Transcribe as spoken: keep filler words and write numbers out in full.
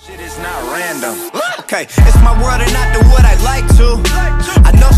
Shit is not random. Okay, it's my world and I do what I like to. I know